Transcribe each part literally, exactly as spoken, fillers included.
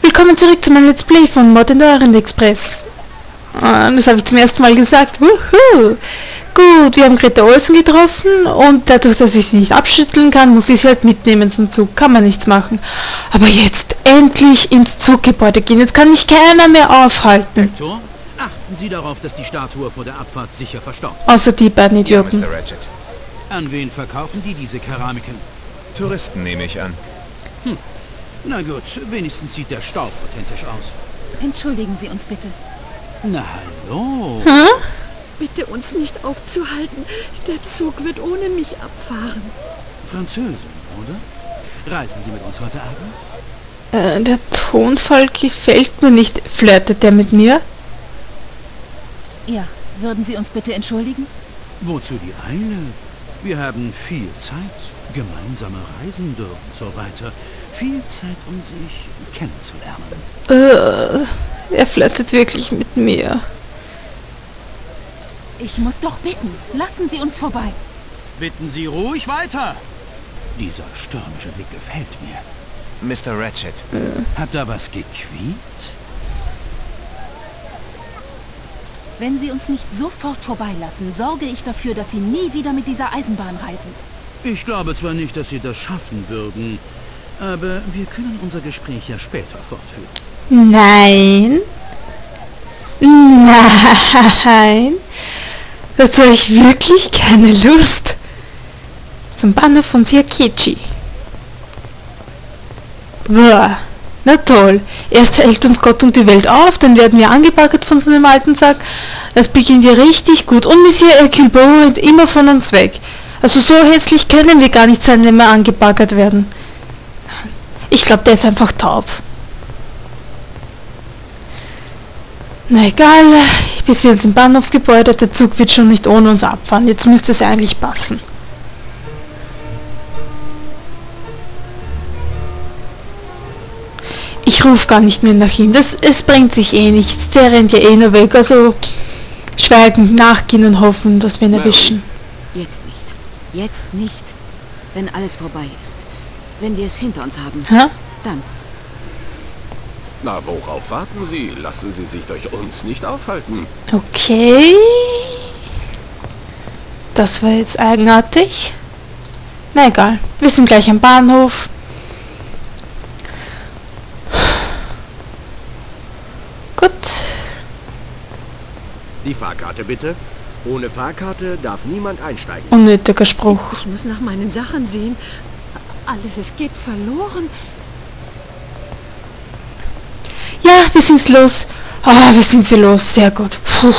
Willkommen zurück zu meinem Let's Play von Mord in der Orient Express. Ah, das habe ich zum ersten Mal gesagt. Wuhu. Gut, wir haben Greta Olsen getroffen und dadurch, dass ich sie nicht abschütteln kann, muss ich sie halt mitnehmen zum Zug. Kann man nichts machen. Aber jetzt endlich ins Zuggebäude gehen. Jetzt kann mich keiner mehr aufhalten. Hector, achten Sie darauf, dass die Statue vor der Abfahrt sicher verstaubt. Außer die beiden Idioten. Ja, Mister Ratchet. An wen verkaufen die diese Keramiken? Touristen nehme ich an. Hm. Na gut, wenigstens sieht der Staub authentisch aus. Entschuldigen Sie uns bitte. Na hallo. Hm? Bitte uns nicht aufzuhalten. Der Zug wird ohne mich abfahren. Französin, oder? Reisen Sie mit uns heute Abend? Äh, der Tonfall gefällt mir nicht. Flirtet der mit mir? Ja, würden Sie uns bitte entschuldigen? Wozu die Eile? Wir haben viel Zeit. Gemeinsame Reisen und so weiter. Viel Zeit, um sich kennenzulernen. Äh, er flirtet wirklich mit mir. Ich muss doch bitten. Lassen Sie uns vorbei. Bitten Sie ruhig weiter. Dieser stürmische Blick gefällt mir. Mister Ratchet. Äh. Hat da was gequiekt? Wenn Sie uns nicht sofort vorbeilassen, sorge ich dafür, dass Sie nie wieder mit dieser Eisenbahn reisen. Ich glaube zwar nicht, dass Sie das schaffen würden, aber wir können unser Gespräch ja später fortführen. Nein. Nein. Das habe ich wirklich keine Lust. Zum Bahnhof von Siakichi. Boah. Na toll. Erst hält uns Gott und die Welt auf, dann werden wir angepackert von so einem alten Sack. Das beginnt ja richtig gut. Und Monsieur Hercule Poirot rennt immer von uns weg. Also so hässlich können wir gar nicht sein, wenn wir angepackert werden. Ich glaube, der ist einfach taub. Na egal, wir sind jetzt im Bahnhofsgebäude, der Zug wird schon nicht ohne uns abfahren. Jetzt müsste es eigentlich passen. Ich rufe gar nicht mehr nach ihm, das, es bringt sich eh nichts, der rennt ja eh nur weg, also schweigend nachgehen und hoffen, dass wir ihn erwischen. Jetzt nicht. Jetzt nicht. Wenn alles vorbei ist. Wenn wir es hinter uns haben. Hä? Dann. Na, worauf warten Sie? Lassen Sie sich durch uns nicht aufhalten. Okay. Das war jetzt eigenartig. Na egal, wir sind gleich am Bahnhof. Gut. Die Fahrkarte bitte. Ohne Fahrkarte darf niemand einsteigen. Unnötiger Spruch. Ich muss nach meinen Sachen sehen. Alles, es geht verloren. Ja, wir sind's los. Ah, wir sind sie los. Sehr gut. Puh.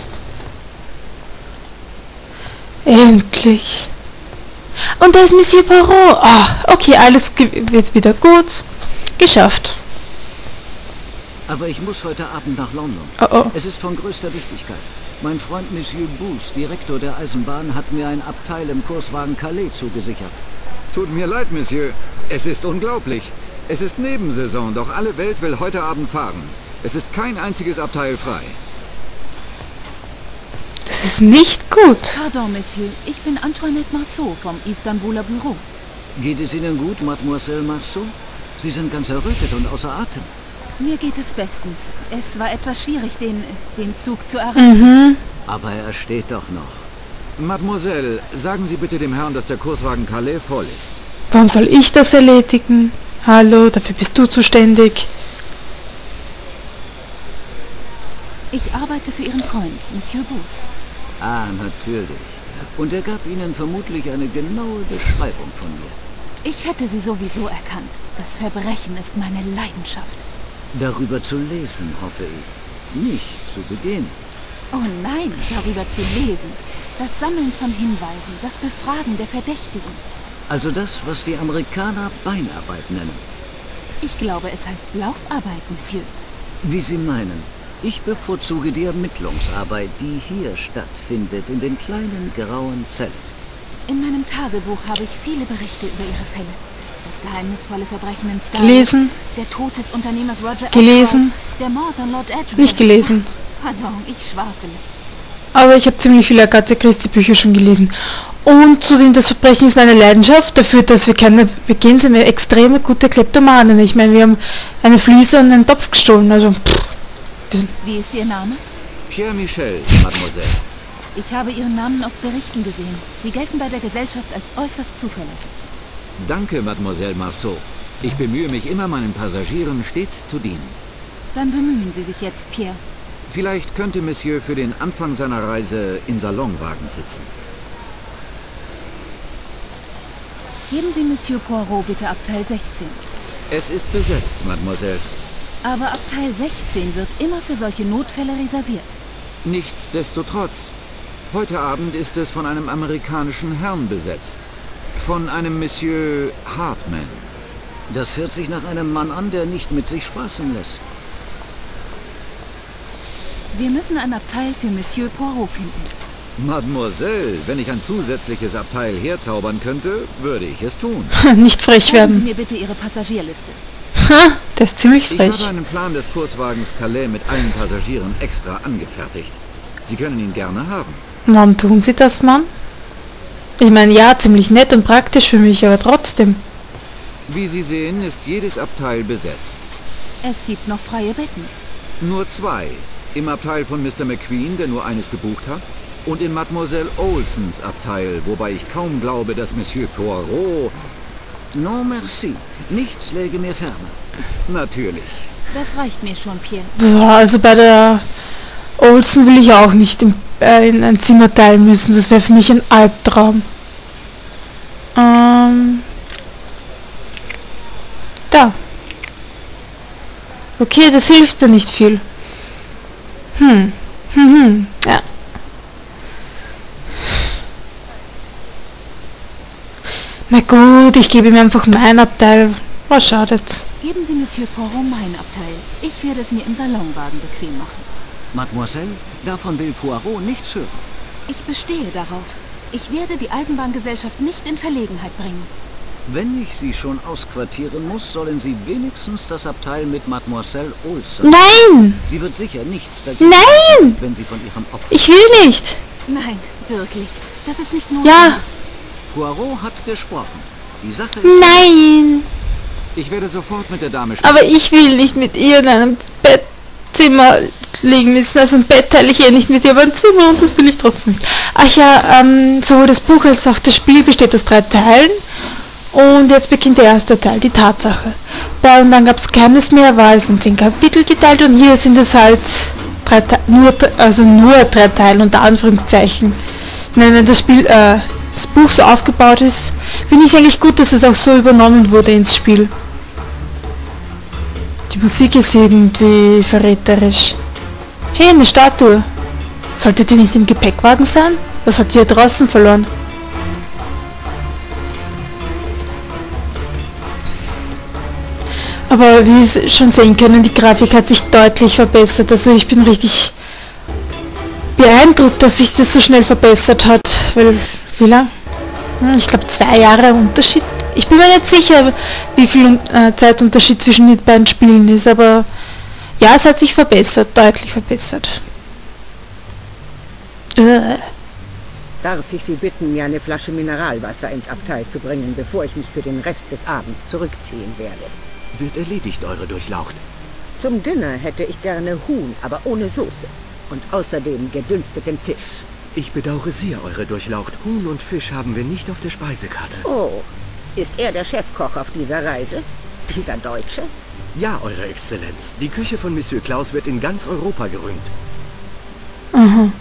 Endlich. Und da ist Monsieur Poirot. Ah, okay, alles wird wieder gut. Geschafft. Aber ich muss heute Abend nach London. Oh, oh. Es ist von größter Wichtigkeit. Mein Freund Monsieur Booth, Direktor der Eisenbahn, hat mir ein Abteil im Kurswagen Calais zugesichert. Tut mir leid, Monsieur. Es ist unglaublich. Es ist Nebensaison, doch alle Welt will heute Abend fahren. Es ist kein einziges Abteil frei. Das ist nicht gut. Pardon, Monsieur. Ich bin Antoinette Marceau vom Istanbuler Büro. Geht es Ihnen gut, Mademoiselle Marceau? Sie sind ganz errötet und außer Atem. Mir geht es bestens. Es war etwas schwierig, den, den Zug zu erreichen. Mhm. Aber er steht doch noch. Mademoiselle, sagen Sie bitte dem Herrn, dass der Kurswagen Calais voll ist. Warum soll ich das erledigen? Hallo, dafür bist du zuständig. Ich arbeite für Ihren Freund, Monsieur Booth. Ah, natürlich. Und er gab Ihnen vermutlich eine genaue Beschreibung von mir. Ich hätte Sie sowieso erkannt. Das Verbrechen ist meine Leidenschaft. Darüber zu lesen, hoffe ich. Nicht zu begehen. Oh nein, darüber zu lesen. Das Sammeln von Hinweisen, das Befragen der Verdächtigen. Also das, was die Amerikaner Beinarbeit nennen. Ich glaube, es heißt Laufarbeit, Monsieur. Wie Sie meinen. Ich bevorzuge die Ermittlungsarbeit, die hier stattfindet, in den kleinen grauen Zellen. In meinem Tagebuch habe ich viele Berichte über Ihre Fälle. Das geheimnisvolle Verbrechen in Star. Gelesen. Der Tod des Unternehmers Roger Gelesen. Edward, der Mord an Lord Edward. Nicht gelesen. Pardon, ich schwafele. Aber ich habe ziemlich viele Agatha Christie Bücher schon gelesen. Und zudem, das Verbrechen ist meine Leidenschaft, dafür, dass wir keine, wir gehen sind wir extreme gute Kleptomanen. Ich meine, wir haben eine Fliese und einen Topf gestohlen, also pff. Wie ist Ihr Name? Pierre Michel, Mademoiselle. Ich habe Ihren Namen auf Berichten gesehen. Sie gelten bei der Gesellschaft als äußerst zuverlässig. Danke, Mademoiselle Marceau. Ich bemühe mich immer, meinen Passagieren stets zu dienen. Dann bemühen Sie sich jetzt, Pierre. Vielleicht könnte Monsieur für den Anfang seiner Reise im Salonwagen sitzen. Geben Sie Monsieur Poirot bitte Abteil sechzehn. Es ist besetzt, Mademoiselle. Aber Abteil sechzehn wird immer für solche Notfälle reserviert. Nichtsdestotrotz. Heute Abend ist es von einem amerikanischen Herrn besetzt. Von einem Monsieur Hartman. Das hört sich nach einem Mann an, der nicht mit sich spaßen lässt. Wir müssen ein Abteil für Monsieur Poirot finden. Mademoiselle, wenn ich ein zusätzliches Abteil herzaubern könnte, würde ich es tun. Nicht frech werden. Sagen Sie mir bitte Ihre Passagierliste. Ha, der ist ziemlich frech. Ich habe einen Plan des Kurswagens Calais mit allen Passagieren extra angefertigt. Sie können ihn gerne haben. Warum tun Sie das, Mann? Ich meine, ja, ziemlich nett und praktisch für mich, aber trotzdem. Wie Sie sehen, ist jedes Abteil besetzt. Es gibt noch freie Betten. Nur zwei. Im Abteil von Mister McQueen, der nur eines gebucht hat, und in Mademoiselle Olsons Abteil, wobei ich kaum glaube, dass Monsieur Poirot... Non merci. Nichts läge mir ferner. Natürlich. Das reicht mir schon, Pierre. Boah, also bei der Olsen will ich auch nicht im, äh, in ein Zimmer teilen müssen. Das wäre für mich ein Albtraum. Ähm... Da. Okay, das hilft mir nicht viel. Hm. Hm, hm. Ja. Na gut, ich gebe ihm einfach mein Abteil. Was schadet's? Geben Sie Monsieur Poirot mein Abteil. Ich werde es mir im Salonwagen bequem machen. Mademoiselle, davon will Poirot nichts hören. Ich bestehe darauf. Ich werde die Eisenbahngesellschaft nicht in Verlegenheit bringen. Wenn ich Sie schon ausquartieren muss, sollen Sie wenigstens das Abteil mit Mademoiselle Olson. Nein! Sie wird sicher nichts dagegen Nein! haben, wenn Sie von Ihrem Opfer... Ich will nicht! Nein, wirklich. Das ist nicht notwendig. Ja! Poirot hat gesprochen. Die Sache ist... Nein! Ich werde sofort mit der Dame sprechen. Aber ich will nicht mit ihr in einem Bettzimmer liegen müssen. Also ein Bett teile ich eh nicht mit ihr, aber ein Zimmer und das will ich trotzdem nicht. Ach ja, ähm, sowohl das Buch als auch das Spiel besteht aus drei Teilen. Und jetzt beginnt der erste Teil, die Tatsache. Bei, und dann gab es keines mehr, war es in zehn Kapitel geteilt und hier sind es halt drei nur, also nur drei Teile unter Anführungszeichen. Wenn das Spiel, äh, das Buch so aufgebaut ist, finde ich es eigentlich gut, dass es auch so übernommen wurde ins Spiel. Die Musik ist irgendwie verräterisch. Hey, eine Statue. Sollte die nicht im Gepäckwagen sein? Was hat die hier draußen verloren? Aber wie Sie schon sehen können, die Grafik hat sich deutlich verbessert. Also ich bin richtig beeindruckt, dass sich das so schnell verbessert hat. Weil, wie lang? Ich glaube zwei Jahre Unterschied. Ich bin mir nicht sicher, wie viel äh, Zeitunterschied zwischen den beiden Spielen ist, aber ja, es hat sich verbessert, deutlich verbessert. Äh. Darf ich Sie bitten, mir eine Flasche Mineralwasser ins Abteil zu bringen, bevor ich mich für den Rest des Abends zurückziehen werde? Wird erledigt, Eure Durchlaucht. Zum Dinner hätte ich gerne Huhn, aber ohne Soße. Und außerdem gedünsteten Fisch. Ich bedauere sehr, Eure Durchlaucht. Huhn und Fisch haben wir nicht auf der Speisekarte. Oh, ist er der Chefkoch auf dieser Reise? Dieser Deutsche? Ja, Eure Exzellenz. Die Küche von Monsieur Klaus wird in ganz Europa gerühmt. Mhm.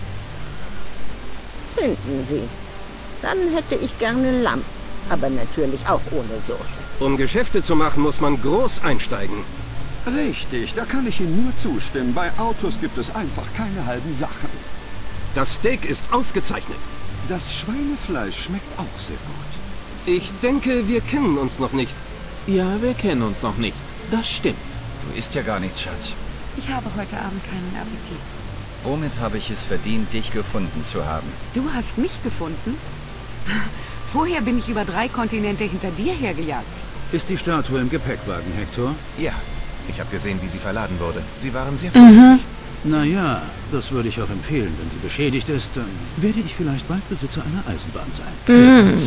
Finden Sie. Dann hätte ich gerne Lamm. Aber natürlich auch ohne Soße. Um Geschäfte zu machen, muss man groß einsteigen. Richtig, da kann ich Ihnen nur zustimmen. Bei Autos gibt es einfach keine halben Sachen. Das Steak ist ausgezeichnet. Das Schweinefleisch schmeckt auch sehr gut. Ich denke, wir kennen uns noch nicht. Ja, wir kennen uns noch nicht. Das stimmt. Du isst ja gar nichts, Schatz. Ich habe heute Abend keinen Appetit. Womit habe ich es verdient, dich gefunden zu haben? Du hast mich gefunden? Vorher bin ich über drei Kontinente hinter dir hergejagt. Ist die Statue im Gepäckwagen, Hector? Ja. Ich habe gesehen, wie sie verladen wurde. Sie waren sehr vorsichtig. Mhm. Naja, das würde ich auch empfehlen. Wenn sie beschädigt ist, dann werde ich vielleicht bald Besitzer einer Eisenbahn sein. Mm.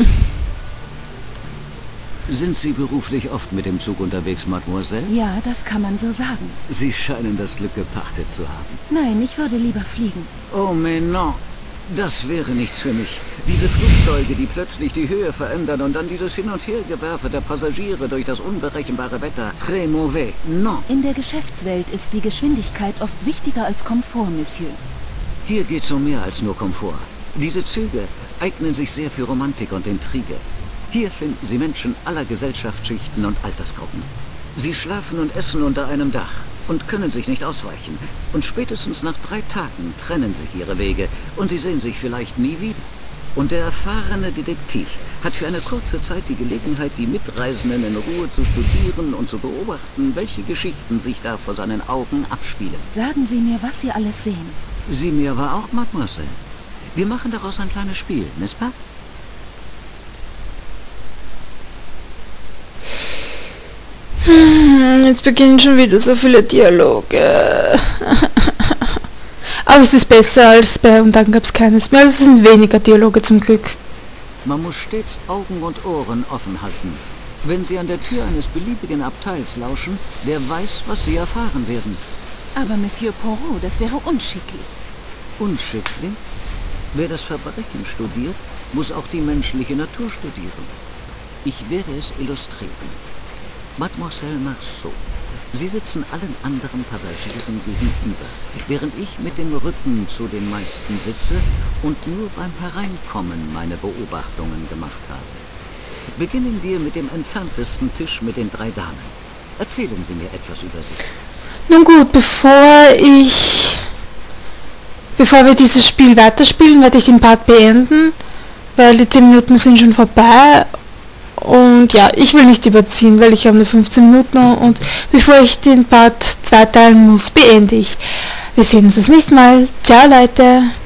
Sind Sie beruflich oft mit dem Zug unterwegs, Mademoiselle? Ja, das kann man so sagen. Sie scheinen das Glück gepachtet zu haben. Nein, ich würde lieber fliegen. Oh, mais non. Das wäre nichts für mich. Diese Flugzeuge, die plötzlich die Höhe verändern und dann dieses Hin- und Hergewerfe der Passagiere durch das unberechenbare Wetter. Très mauvais. Non. In der Geschäftswelt ist die Geschwindigkeit oft wichtiger als Komfort, Monsieur. Hier geht's um mehr als nur Komfort. Diese Züge eignen sich sehr für Romantik und Intrige. Hier finden Sie Menschen aller Gesellschaftsschichten und Altersgruppen. Sie schlafen und essen unter einem Dach und können sich nicht ausweichen. Und spätestens nach drei Tagen trennen sich ihre Wege und sie sehen sich vielleicht nie wieder. Und der erfahrene Detektiv hat für eine kurze Zeit die Gelegenheit, die Mitreisenden in Ruhe zu studieren und zu beobachten, welche Geschichten sich da vor seinen Augen abspielen. Sagen Sie mir, was Sie alles sehen. Sie mir aber auch, Mademoiselle. Wir machen daraus ein kleines Spiel, n'est-ce pas? Jetzt beginnen schon wieder so viele Dialoge. Aber es ist besser als bei und dann gab es keines mehr. Es sind weniger Dialoge zum Glück. Man muss stets Augen und Ohren offen halten. Wenn Sie an der Tür eines beliebigen Abteils lauschen, wer weiß, was Sie erfahren werden. Aber Monsieur Poirot, das wäre unschicklich. Unschicklich? Wer das Verbrechen studiert, muss auch die menschliche Natur studieren. Ich werde es illustrieren. Mademoiselle Marceau, Sie sitzen allen anderen Passagieren gegenüber, während ich mit dem Rücken zu den meisten sitze und nur beim Hereinkommen meine Beobachtungen gemacht habe. Beginnen wir mit dem entferntesten Tisch mit den drei Damen. Erzählen Sie mir etwas über sie. Nun gut, bevor ich... Bevor wir dieses Spiel weiterspielen, werde ich den Part beenden, weil die zehn Minuten sind schon vorbei. Und ja, ich will nicht überziehen, weil ich habe nur fünfzehn Minuten und bevor ich den Part zweiteilen muss, beende ich. Wir sehen uns das nächste Mal. Ciao Leute!